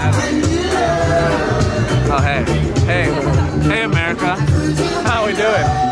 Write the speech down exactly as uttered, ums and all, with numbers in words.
Oh, hey. Hey. Hey, America. How we doing?